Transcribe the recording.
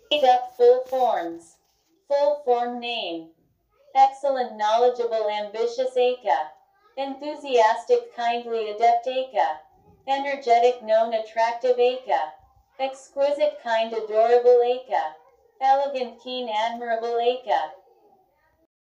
Up full forms. Full form name. Excellent, knowledgeable, ambitious EKA. Enthusiastic, kindly, adept EKA. Energetic, known, attractive EKA. Exquisite, kind, adorable EKA. Elegant, keen, admirable EKA.